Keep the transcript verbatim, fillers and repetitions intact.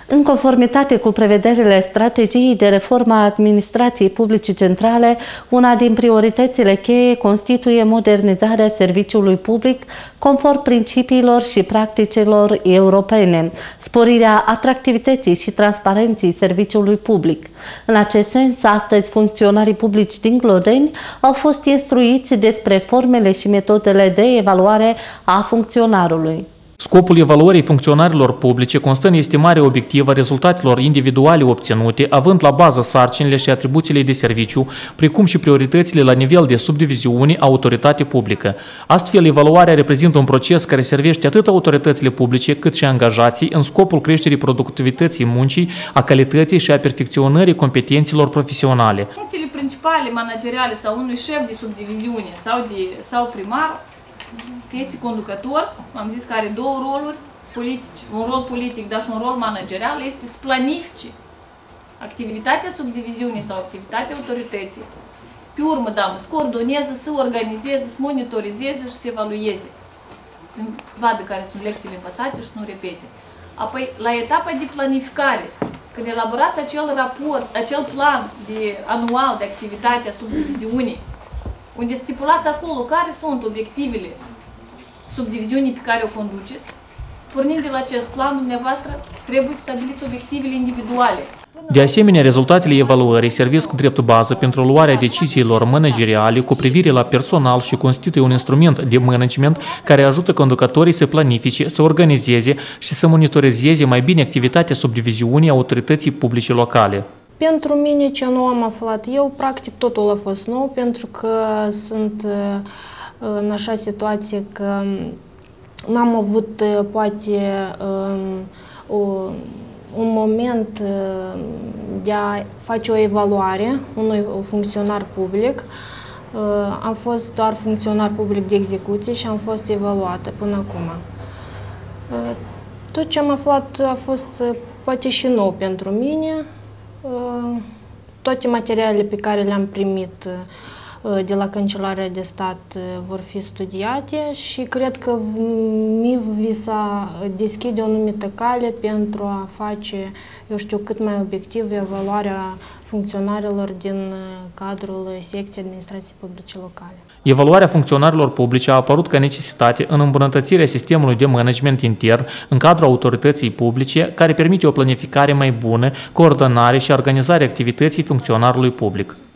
În conformitate cu prevederile strategiei de reformă a administrației publice centrale, una din prioritățile cheie constituie modernizarea serviciului public conform principiilor și practicilor europene, sporirea atractivității și transparenței serviciului public. În acest sens, astăzi funcționarii publici din Glodeni au fost instruiți despre formele și metodele de evaluare a funcționarului. Scopul evaluării funcționarilor publice constă în estimarea obiectivă a rezultatelor individuale obținute, având la bază sarcinile și atribuțiile de serviciu, precum și prioritățile la nivel de subdiviziune, autoritate publică. Astfel, evaluarea reprezintă un proces care servește atât autoritățile publice cât și angajații în scopul creșterii productivității muncii, a calității și a perfecționării competențelor profesionale. Funcțiile principale manageriale sau unui șef de subdiviziune sau, de, sau primar, că este conducător, am zis că are două roluri politici, un rol politic, dar și un rol managerial, este să planifice activitatea subdiviziunii sau activitatea autorității. Pe urmă, da, să coordoneze, să organizeze, să monitorizeze și să evalueze. Să vadă care sunt lecțiile învățate și să nu repete. Apoi, la etapa de planificare, când elaborați acel raport, acel plan de, anual de activitate a subdiviziunii, unde stipulați acolo care sunt obiectivele subdiviziunii pe care o conduceți, pornind de la acest plan, dumneavoastră trebuie să stabiliți obiectivele individuale. De asemenea, rezultatele evaluării servesc drept bază pentru luarea deciziilor manageriale cu privire la personal și constituie un instrument de management care ajută conducătorii să planifice, să organizeze și să monitorizeze mai bine activitatea subdiviziunii autorității publice locale. Pentru mine, ce nu am aflat eu, practic totul a fost nou, pentru că sunt în așa situație că n-am avut, poate, un moment de a face o evaluare unui funcționar public. Am fost doar funcționar public de execuție și am fost evaluată până acum. Tot ce am aflat a fost poate și nou pentru mine. Toate materialele pe care le-am primit de la Cancelarea de Stat vor fi studiate și cred că M I V vi s-a deschide o anumită cale pentru a face, eu știu, cât mai obiectiv evaluarea funcționarilor din cadrul secției administrației publice locale. Evaluarea funcționarilor publice a apărut ca necesitate în îmbunătățirea sistemului de management intern în cadrul autorității publice, care permite o planificare mai bună, coordonare și organizare activității funcționarului public.